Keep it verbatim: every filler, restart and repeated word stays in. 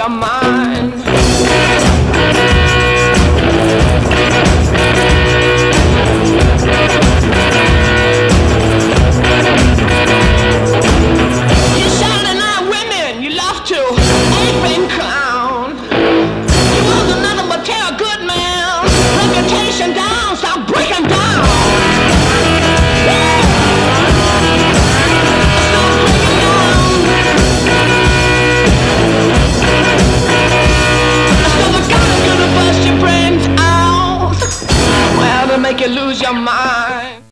your mind. You shouting at women, you love to ape and clown. You wasn't nothing but tell a good man, reputation down, start breaking down. Make you lose your mind.